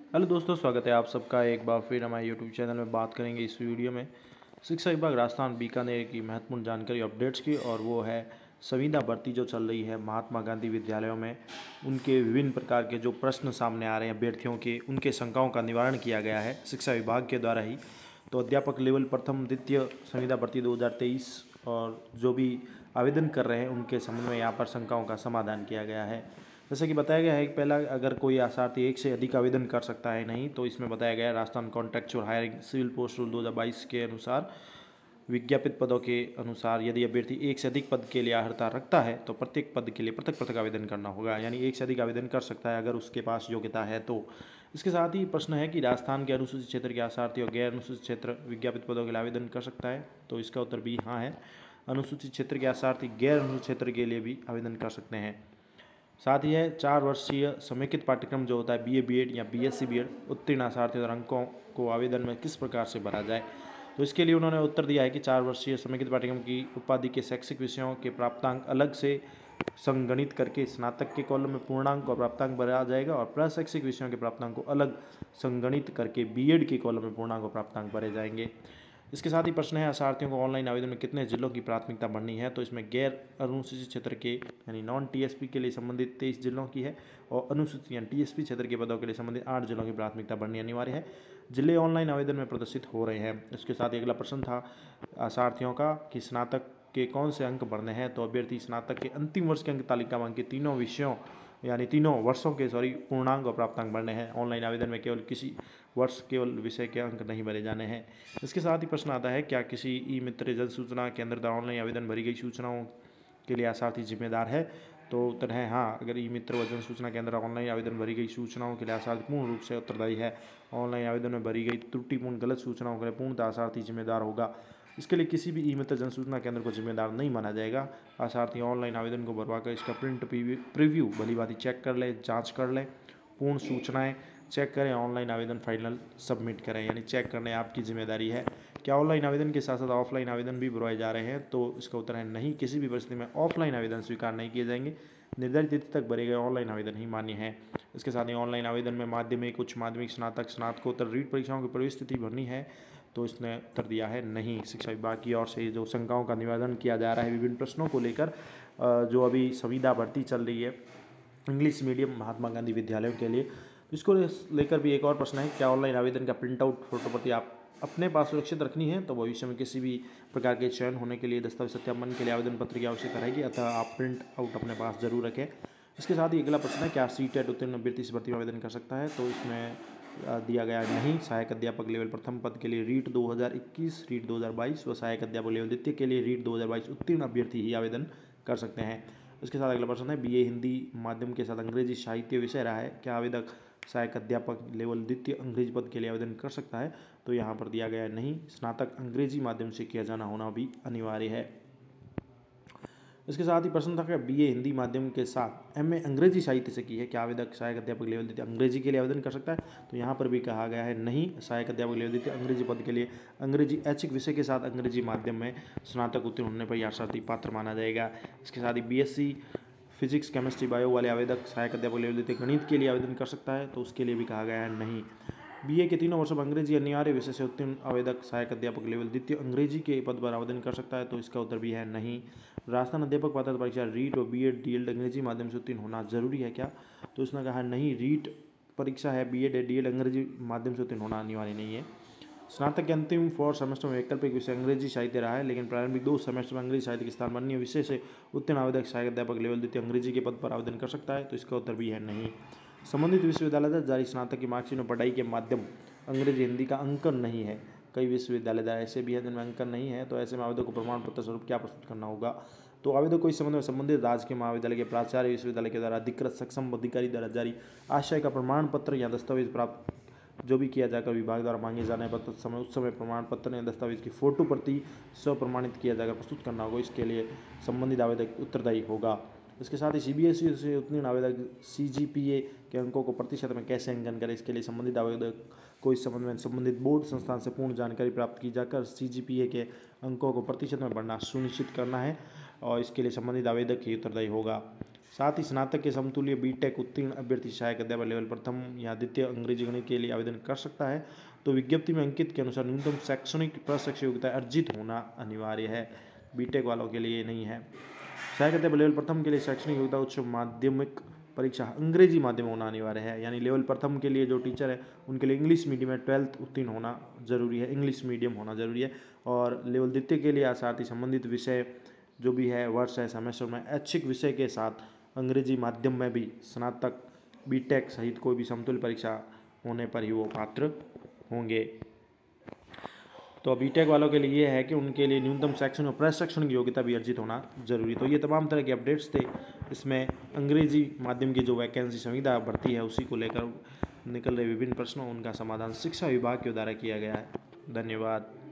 Hello दोस्तों, स्वागत है आप सबका एक बार फिर हमारे यूट्यूब चैनल में। बात करेंगे इस वीडियो में शिक्षा विभाग राजस्थान बीकानेर की महत्वपूर्ण जानकारी अपडेट्स की, और वो है संविदा भर्ती जो चल रही है महात्मा गांधी विद्यालयों में। उनके विभिन्न प्रकार के जो प्रश्न सामने आ रहे हैं अभ्यर्थियों के, उनके शंकाओं का निवारण किया गया है शिक्षा विभाग के द्वारा ही। तो अध्यापक लेवल प्रथम द्वितीय संविदा भर्ती 2023 और जो भी आवेदन कर रहे हैं उनके संबंध में यहाँ पर शंकाओं का समाधान किया गया है। जैसे कि बताया गया है कि पहला, अगर कोई अभ्यर्थी एक से अधिक आवेदन कर सकता है नहीं, तो इसमें बताया गया है Rajasthan contractual hiring civil post rule 2022 के अनुसार विज्ञापित पदों के अनुसार यदि अभ्यर्थी एक से अधिक पद के लिए अर्हता रखता है तो प्रत्येक पद के लिए पृथक पृथक आवेदन करना होगा, यानी एक से अधिक आवेदन कर सकता है अगर उसके पास योग्यता है तो। इसके साथ ही प्रश्न है कि राजस्थान के अनुसूचित क्षेत्र के अभ्यर्थी और गैर अनुसूचित क्षेत्र विज्ञापित पदों के लिए आवेदन कर सकता है, तो इसका उत्तर भी हाँ है। अनुसूचित क्षेत्र के अभ्यर्थी गैर अनुसूचित क्षेत्र के लिए भी आवेदन कर सकते हैं। साथ ही है 4 वर्षीय समेकित पाठ्यक्रम जो होता है बीए बीएड या बीएससी बीएड उत्तीर्ण अभ्यर्थी और अंकों को आवेदन में किस प्रकार से भरा जाए। तो इसके लिए उन्होंने उत्तर दिया है कि 4 वर्षीय समेकित पाठ्यक्रम की उपाधि के शैक्षिक विषयों के प्राप्तांक अलग से संगणित करके स्नातक के कॉलम में पूर्णांक और प्राप्तांक भरा जाएगा, और प्रशैक्षिक विषयों के प्राप्तांक को अलग संगणित करके बीएड के कॉलम में पूर्णांक और प्राप्तांक भरे जाएंगे। इसके साथ ही प्रश्न है अभ्यर्थियों को ऑनलाइन आवेदन में कितने जिलों की प्राथमिकता बढ़नी है। तो इसमें गैर अनुसूचित क्षेत्र के यानी नॉन टीएसपी के लिए संबंधित 23 जिलों की है, और अनुसूचित यानी टीएसपी क्षेत्र के पदों के लिए संबंधित 8 जिलों की प्राथमिकता बढ़नी अनिवार्य है। जिले ऑनलाइन आवेदन में प्रदर्शित हो रहे हैं। इसके साथ ही अगला प्रश्न था अभ्यर्थियों का कि स्नातक के कौन से अंक बढ़ने हैं। तो अभ्यर्थी स्नातक के अंतिम वर्ष के अंक तालिका में अंकित तीनों विषयों यानी तीनों वर्षों के पूर्णांक और प्राप्तांक बढ़ने हैं। ऑनलाइन आवेदन में केवल किसी वर्ष केवल विषय के अंक नहीं भरे जाने हैं। इसके साथ ही प्रश्न आता है क्या किसी ई मित्र जन सूचना केंद्र द्वारा ऑनलाइन आवेदन भरी गई सूचनाओं के लिए अभ्यर्थी जिम्मेदार है। तो उत्तर है हाँ। अगर ई मित्र व जन सूचना केंद्र ऑनलाइन आवेदन भरी गई सूचनाओं के लिए अभ्यर्थी पूर्ण रूप से उत्तरदायी है। ऑनलाइन आवेदन में भरी गई त्रुटिपूर्ण गलत सूचनाओं के लिए पूर्णतः अभ्यर्थी जिम्मेदार होगा। इसके लिए किसी भी ई मित्र जन सूचना केंद्र को जिम्मेदार नहीं माना जाएगा। अभ्यर्थी ऑनलाइन आवेदन को भरवाकर इसका प्रिंट प्रीव्यू भली भांति चेक कर ले, जांच कर ले, पूर्ण सूचनाएं चेक करें, ऑनलाइन आवेदन फाइनल सबमिट करें, यानी चेक करने आपकी जिम्मेदारी है। क्या ऑनलाइन आवेदन के साथ साथ ऑफलाइन आवेदन भी भरवाए जा रहे हैं। तो इसका उत्तर है नहीं। किसी भी परिस्थिति में ऑफलाइन आवेदन स्वीकार नहीं किए जाएंगे। निर्धारित तिथि तक भरे गए ऑनलाइन आवेदन ही मान्य है। इसके साथ ही ऑनलाइन आवेदन में माध्यमिक, उच्च माध्यमिक, स्नातक, स्नातकोत्तर रीट परीक्षाओं की प्रवेश तिथि भरनी है। तो इसने उत्तर दिया है नहीं। शिक्षा विभाग की ओर से जो शंकाओं का निवारण किया जा रहा है विभिन्न प्रश्नों को लेकर, जो अभी संविदा भर्ती चल रही है इंग्लिश मीडियम महात्मा गांधी विद्यालयों के लिए, इसको लेकर भी एक और प्रश्न है क्या ऑनलाइन आवेदन का प्रिंट आउट फोटोप्रति आप अपने पास सुरक्षित रखनी है। तो भविष्य में किसी भी प्रकार के चयन होने के लिए दस्तावेज सत्यापन के लिए आवेदन पत्र की आवश्यकता रहेगी, अतः आप प्रिंट आउट अपने पास जरूर रखें। इसके साथ ही अगला प्रश्न है क्या सीटेट उत्तीर्ण अभ्यर्थी इस भर्ती में आवेदन कर सकता है। तो इसमें दिया गया नहीं। सहायक अध्यापक लेवल प्रथम पद के लिए रीट 2021, रीट 2022 व सहायक अध्यापक लेवल द्वितीय के लिए रीट 2022 उत्तीर्ण अभ्यर्थी ही आवेदन कर सकते हैं। इसके साथ अगला प्रश्न है बीए हिंदी माध्यम के साथ अंग्रेजी साहित्य विषय रहा है, क्या आवेदक सहायक अध्यापक लेवल द्वितीय अंग्रेजी पद के लिए आवेदन कर सकता है। तो यहाँ पर दिया गया नहीं। स्नातक अंग्रेजी माध्यम से किया जाना होना भी अनिवार्य है। इसके साथ ही प्रश्न था कि बीए हिंदी माध्यम के साथ एमए अंग्रेजी साहित्य से की है, क्या आवेदक सहायक अध्यापक लेवल द्वितीय अंग्रेजी के लिए आवेदन कर सकता है। तो यहाँ पर भी कहा गया है नहीं। सहायक अध्यापक लेवल द्वितीय अंग्रेजी पद के लिए अंग्रेजी ऐच्छिक विषय के साथ अंग्रेजी माध्यम में स्नातक उत्तीर्ण होने पर अभ्यर्थी पात्र माना जाएगा। इसके साथ ही बीएससी फिजिक्स, केमिस्ट्री, बायो वाले आवेदक सहायक अध्यापक लेवल द्वितीय गणित के लिए आवेदन कर सकता है। तो उसके लिए भी कहा गया है नहीं। बीए के तीनों वर्षों में अंग्रेजी अनिवार्य विषय से उत्तीर्ण आवेदक सहायक अध्यापक लेवल द्वितीय अंग्रेजी के पद पर आवेदन कर सकता है। तो इसका उत्तर भी है नहीं। राजस्थान अध्यापक पात्रता परीक्षा रीट और बीएड डीएड अंग्रेजी माध्यम से उत्तीर्ण होना जरूरी है क्या। तो उसने कहा नहीं। रीट परीक्षा है, बीएड डीएड अंग्रेजी माध्यम से उत्तीर्ण होना अनिवार्य नहीं है। स्नातक के अंतिम 4 सेमेस्टर में वैकल्पिक विषय अंग्रेजी साहित्य रहा है, लेकिन प्रारंभिक 2 सेमेस्टर में अंग्रेजी साहित्य के स्थान अन्य विषय से उत्तीर्ण आवेदक सहायक अध्यापक लेवल द्वितीय अंग्रेजी के पद पर आवेदन कर सकता है। तो इसका उत्तर भी है नहीं। संबंधित विश्वविद्यालय द्वारा जारी स्नातक की मार्कशीट में पढ़ाई के माध्यम अंग्रेजी हिंदी का अंकन नहीं है। कई विश्वविद्यालय द्वारा ऐसे भी है जिनमें अंकन नहीं है, तो ऐसे में आवेदक को प्रमाण पत्र स्वरूप क्या प्रस्तुत करना होगा। तो आवेदक को इस संबंध में संबंधित राजकीय महाविद्यालय के प्राचार्य विश्वविद्यालय के द्वारा अधिकृत सक्षम अधिकारी द्वारा जारी आशय का प्रमाण पत्र या दस्तावेज प्राप्त जो भी किया जाकर विभाग द्वारा मांगे जाने पर तत्समय उस समय प्रमाण पत्र या दस्तावेज की फोटो प्रति स्वप्रमाणित किया जाकर प्रस्तुत करना होगा। इसके लिए संबंधित आवेदक उत्तरदायी होगा। इसके साथ ही सीबीएसई से उत्तीर्ण आवेदक सीजीपीए के अंकों को प्रतिशत में कैसे अंकन करें, इसके लिए संबंधित आवेदक को इस संबंध में संबंधित बोर्ड संस्थान से पूर्ण जानकारी प्राप्त की जाकर सीजीपीए के अंकों को प्रतिशत में बढ़ना सुनिश्चित करना है, और इसके लिए संबंधित आवेदक ही उत्तरदायी होगा। साथ ही स्नातक के समतुल्य बीटेक उत्तीर्ण अभ्यर्थी सहायक अध्यापक लेवल प्रथम या द्वितीय अंग्रेजी गणित के लिए आवेदन कर सकता है। तो विज्ञप्ति में अंकित के अनुसार न्यूनतम शैक्षणिक प्रशिक्षण योग्यता अर्जित होना अनिवार्य है, बीटेक वालों के लिए नहीं है। सहायक अध्यापक लेवल प्रथम के लिए शैक्षणिक योग्यता उच्च माध्यमिक परीक्षा अंग्रेजी माध्यम होना अनिवार्य है, यानी लेवल प्रथम के लिए जो टीचर है उनके लिए इंग्लिश मीडियम में 12th उत्तीर्ण होना जरूरी है, इंग्लिश मीडियम होना जरूरी है। और लेवल द्वितीय के लिए अर्थात संबंधित विषय जो भी है वर्ष है सेमेस्टर में ऐच्छिक विषय के साथ अंग्रेजी माध्यम में भी स्नातक बीटेक सहित कोई भी समतुल्य परीक्षा होने पर ही वो पात्र होंगे। तो बीटेक वालों के लिए ये है कि उनके लिए न्यूनतम शैक्षणिक और प्रशैक्षणिक योग्यता भी अर्जित होना जरूरी। तो ये तमाम तरह के अपडेट्स थे, इसमें अंग्रेजी माध्यम की जो वैकेंसी संविदा भर्ती है उसी को लेकर निकल रहे विभिन्न प्रश्नों उनका समाधान शिक्षा विभाग के द्वारा किया गया है। धन्यवाद।